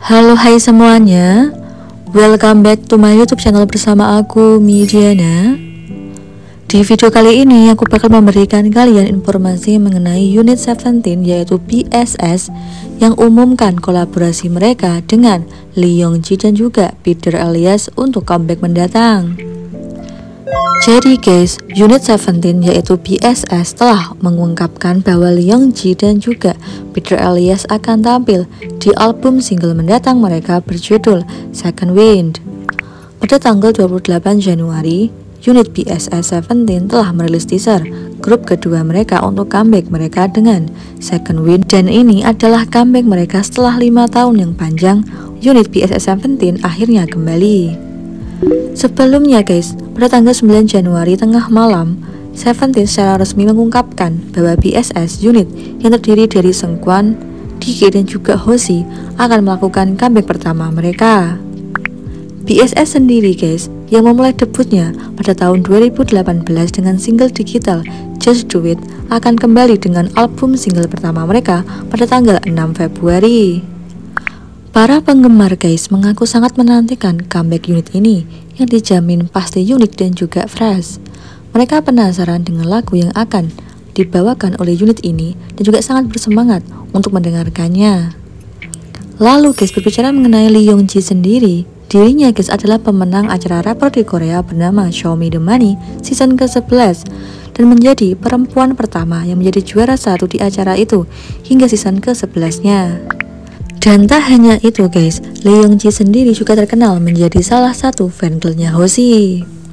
Halo hai semuanya, welcome back to my YouTube channel bersama aku Midiana. Di video kali ini aku bakal memberikan kalian informasi mengenai Unit 17 yaitu BSS yang umumkan kolaborasi mereka dengan Lee Young-ji dan juga Peter Elias untuk comeback mendatang. Jadi guys, Unit 17 yaitu BSS telah mengungkapkan bahwa Lee Young-ji dan juga Peter Elias akan tampil di album single mendatang mereka berjudul Second Wind. Pada tanggal 28 Januari, Unit BSS 17 telah merilis teaser grup kedua mereka untuk comeback mereka dengan Second Wind, dan ini adalah comeback mereka setelah 5 tahun yang panjang. Unit BSS 17 akhirnya kembali. Sebelumnya guys, pada tanggal 9 Januari tengah malam, Seventeen secara resmi mengungkapkan bahwa BSS unit yang terdiri dari Seungkwan, DK dan juga Hoshi akan melakukan comeback pertama mereka. BSS sendiri guys, yang memulai debutnya pada tahun 2018 dengan single digital Just Do It, akan kembali dengan album single pertama mereka pada tanggal 6 Februari. Para penggemar guys mengaku sangat menantikan comeback unit ini yang dijamin pasti unik dan juga fresh. Mereka penasaran dengan lagu yang akan dibawakan oleh unit ini dan juga sangat bersemangat untuk mendengarkannya. Lalu guys, berbicara mengenai Lee Young-ji sendiri, dirinya guys adalah pemenang acara rapper di Korea bernama Show Me The Money season ke-11 dan menjadi perempuan pertama yang menjadi juara satu di acara itu hingga season ke-11-nya. Dan tak hanya itu guys, Lee Young-ji sendiri juga terkenal menjadi salah satu fan girlnya Hoshi.